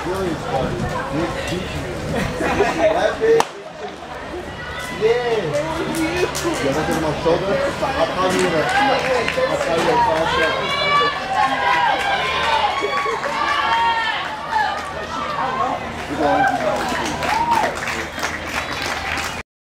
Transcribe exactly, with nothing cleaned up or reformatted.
Brilliant spot. Big beach. That big. Yeah. Yeah, that's on my shoulder. I'll probably